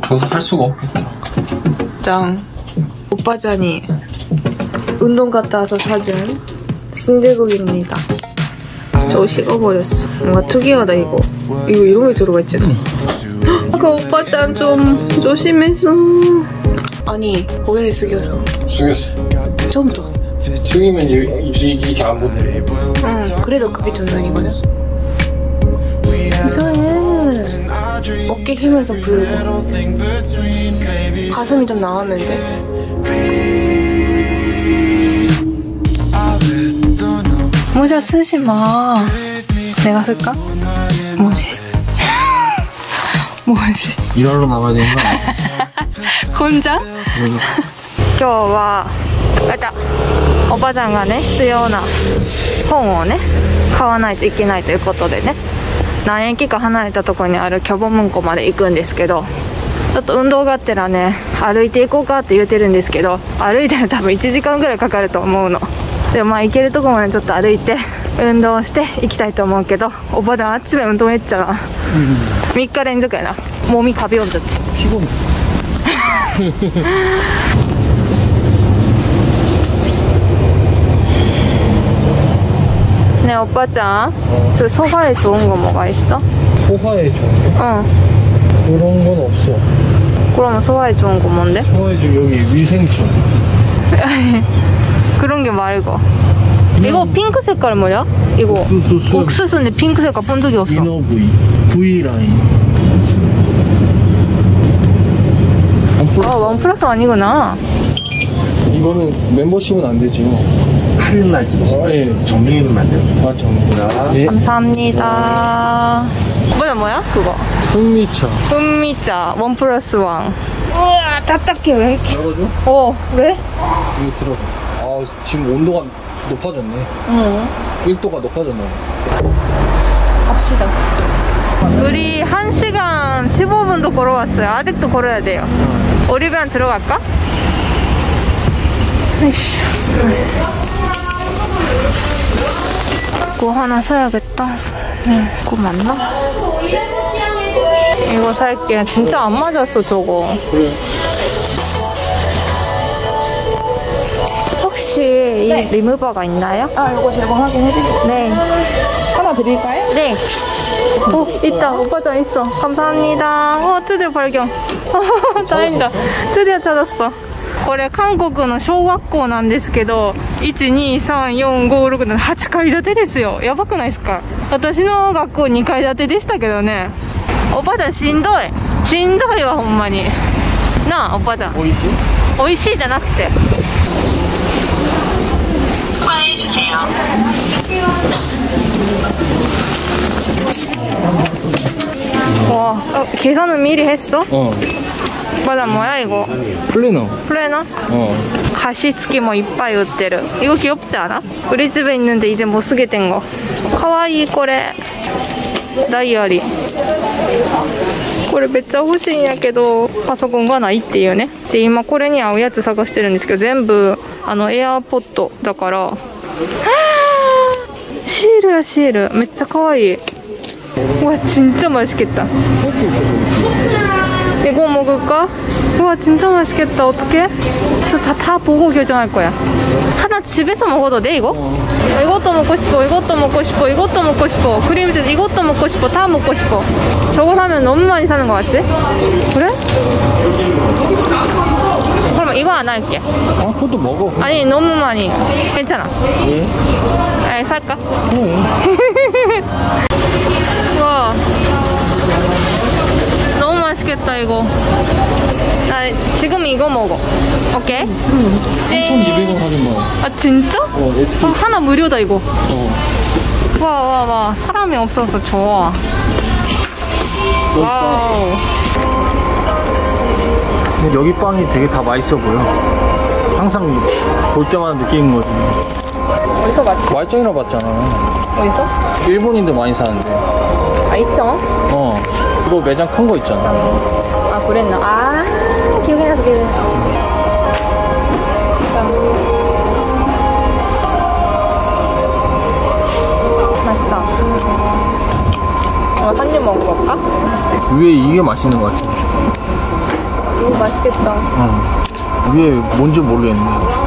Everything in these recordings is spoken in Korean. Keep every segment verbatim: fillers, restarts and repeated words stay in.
저도 할 수가 없겠다. 짱. 오빠짠이 운동 갔다 와서 사준 순대국입니다. 저거 식어버렸어. 뭔가 특이하다 이거. 이거 이런 게 들어가 있잖아. 이거 오빠짠 좀 조심해서. 아니 고개를 숙여서. 숙였어. 처음부터. 숙이면 이게, 이게 안 보네. 응. 그래도 그게 정상이거든. 이상해. 어깨 힘을 더 불고 가슴이 좀 나왔는데. 모자 쓰지 마. 내가 쓸까? 뭐지? 뭐지? 일하러 나가야 되는 거 아니야? 혼자? 今日はおばちゃんがね必要な本をね買わないといけないということでね、何駅か離れたところにあるキョボムンコまで行くんですけど、ちょっと運動がてらね歩いていこうかって言ってるんですけど、歩いたら多分いちじかんぐらいかかると思うのでもまあ行けるとこまでちょっと歩いて運動して行きたいと思うけど、おばちゃんあっちめ運動めっちゃな、うん、みっか連続やな。몸이 가벼워졌지. 피곤해. 네, 오빠짱. 어. 저 소화에 좋은 거 뭐가 있어? 소화에 좋은 거? 응. 그런 건 없어. 그러면 소화에 좋은 거 뭔데? 소화에 좋은 여기 위생처. 그런 게 말고. 이거 핑크 색깔 뭐야? 이거 옥수수. 옥수수인데 핑크 색깔 본 적이 없어. 이너 V. V 라인. 아, 원 플러스 아니구나. 이거는 멤버십은 안 되죠. 할인 말씀이시죠? 네. 정리해만 됩니다. 아, 정리구나. 네. 감사합니다. 뭐야, 뭐야? 그거. 흑미차. 흑미차. 원 플러스 원. 우와, 답답해. 왜 이렇게. 열어줘? 어, 왜? 이거 들어봐. 아, 지금 온도가 높아졌네. 응. 일 도가 높아졌나 봐. 갑시다. 우리 한 시간 십오 분도 걸어왔어요. 아직도 걸어야 돼요. 응. 오리배안 들어갈까? 에이씨. 이거 하나 사야겠다. 응, 이거 맞나? 이거 살게. 진짜 안 맞았어, 저거. 그래. 혹시 네. 이 리무버가 있나요? 아, 이거 제공하긴 해드릴게요. 네. 하나 드릴까요? 네. 오, 있다. 오빠짱 있어. 감사합니다. 어, 드디어 발견. 다행이다. 드디어 찾았어. これ韓国の小学校なんですけど、いちにさんよんごろくななはちかい建てですよ。やばくないですか？私の学校にかい建てでしたけどね。おばあちゃんしんどい。しんどいわ、ほんまに。なあ、おばあちゃん。おいしい？おいしいじゃなくて。추가해주세요. 와, 어, 계산은 미리 했어? 어. 맞아, 뭐야 이거? 플래너. 플래너? 어. 가시츠키 뭐 이빠이売ってる. 이거 귀엽지 않아? 우리 집에 있는데 이제 못 쓰게 된 거. 카와이これ. 다이어리. これめっちゃ欲しいんやけどパソコンがないっていうね。で今これに合うやつ探してるんですけど、全部あのエアポッドだから。シールやシールめっちゃ可愛い。우와 진짜 맛있겠다. 이거 먹을까? 우와 진짜 맛있겠다. 어떡해? 저 다 다 보고 결정할 거야. 하나 집에서 먹어도 돼 이거? 어. 이것도 먹고 싶어. 이것도 먹고 싶어. 이것도 먹고 싶어. 크림치즈 이것도 먹고 싶어. 다 먹고 싶어. 저걸 하면 너무 많이 사는 거 같지? 그래? 그럼 이거 안 할게. 아, 그것도 먹어. 아니 너무 많이. 괜찮아. 예? 에 살까? 응. 와 너무 맛있겠다 이거. 나 지금 이거 먹어. 오케이? 응. 삼천이백 원 하는 거야. 아 진짜? 어, 에스케이. 그럼 하나 무료다 이거. 어. 와 와 와 사람이 없어서 좋아. 와우. 근데 여기 빵이 되게 다 맛있어 보여. 항상 볼 때마다 느끼는 거지. 어디서 봤지? 말짱이라 봤잖아. 어디서? 일본인들 많이 사는데. 아 있죠? 어. 그거 매장 큰 거 있잖아. 아 그랬나? 아 기억이 나서 기억이 나서. 맛있다. 어, 한 입 먹어볼까? 위에 이게 맛있는 것 같아. 이거 맛있겠다. 어. 위에 뭔지 모르겠네.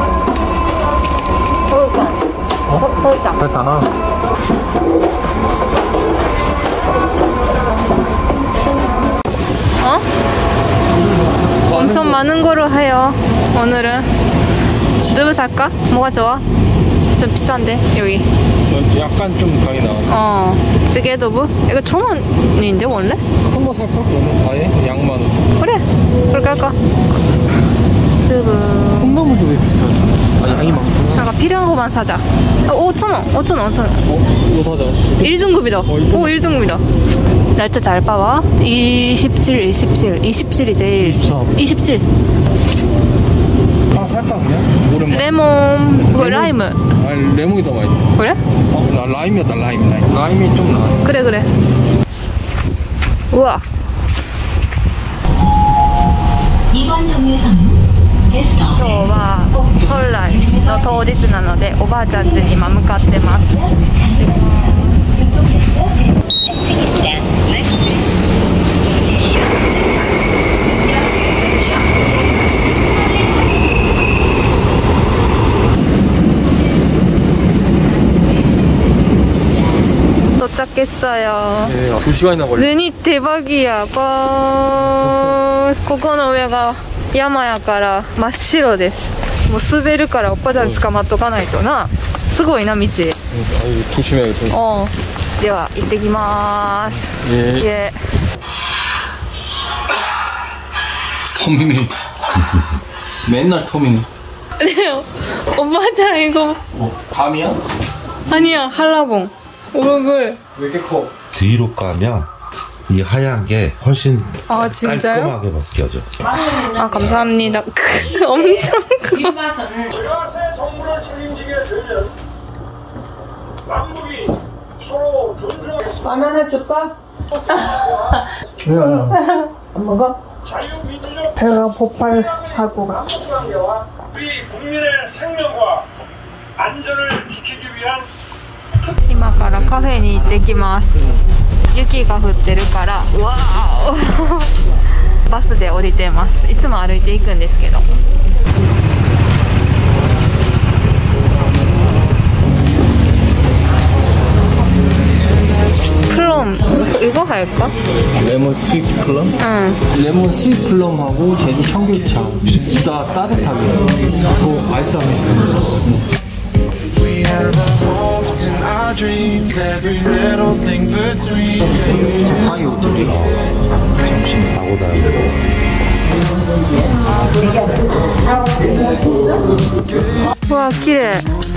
설탕. 어? 설탕. 설탕아. 어? 엄청 많은 거로 해요. 오늘은. 두부 살까? 뭐가 좋아? 좀 비싼데 여기. 약간 좀 가게 나와. 어. 찌개 두부? 이거 천 원인데 원래? 한거 살까? 그러면 아예 양만. 그래. 그렇게 할까? 두부. 콩나물도 왜 비싸지? 아 양이 많구나. 아까 필요한 거만 사자. 어, 오천 원. 오천 원. 오천 원. 어? 이거 사자. 일 등급이다. 일 등급. 오, 일 등급이다. 날짜 잘 봐봐. 이십칠, 이십칠. 이십칠이 제일. 이십삼. 이십칠. 아 살까 그냥? 오랜만에. 레몬. 그거 라이무. 아니 레몬이 더 맛있어. 그래? 어, 나 라임이었다 라임 라임. 라임이 좀 나아. 그래, 그래. 우와. 이번 역에서는 게스트 今日は本来の当日なのでおばあちゃん家に今向かってます。도착했어요. 네, 두 시간이나 걸려. 눈이 대박이야. 빠ここの上が山やから真っ白です。もう滑るからおっぱちゃん捕まっとかないとな。すごいな道。 아유 조심해야겠다. おうでは行ってきまーす。 예. 예. 터미네이터. 맨날 터미네이터. 오빠장 이거 뭐 밤이야? 아니야 한라봉 얼굴. 왜 이렇게 커? 뒤로 까면 이 하얀 게 훨씬 아 진짜요? 깔끔하게 벗겨져. 아 감사합니다. 엄청 커. 바나나 줄까? 왜요? 안 먹어? 배가 폭발할 것 같아. 우리 국민의 생명과 안전을 지키기 위한 今からカフェに行ってきます。雪が降ってるからわーバスで降りてます。いつも歩いていくんですけど。 플럼 이거 할까? 레몬 스위트 플럼? 응. 레몬 스위트 플럼하고 제주 청귤차. 이따 따뜻하게. 그 아이스 아메리카노. We have our hopes and our dreams, every little thing between. 하이 호텔이. 타고 다니는 와, 기래.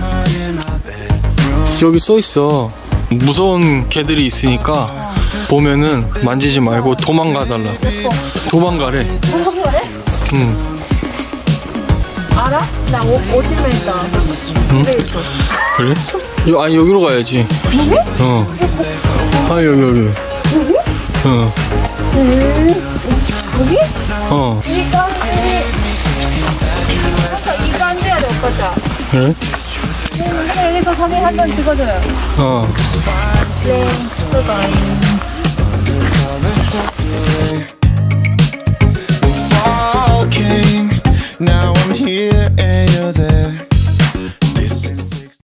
여기 써 있어. 무서운 개들이 있으니까 보면은 만지지 말고 도망가 달라. 도망가래. 도망가래? 응. 알아? 나 오십 명 있다. 응? 그래? 여, 아니 여기로 가야지. 여기? 어. 아 여기 여기. 여기? 어. 음. 여기? 어. 이 간지. 아까 이 간지야 돼 오빠자. 그래? 음, 여기서 사진 한 번 찍어줘요. 어. 네, 바이바이. We're walking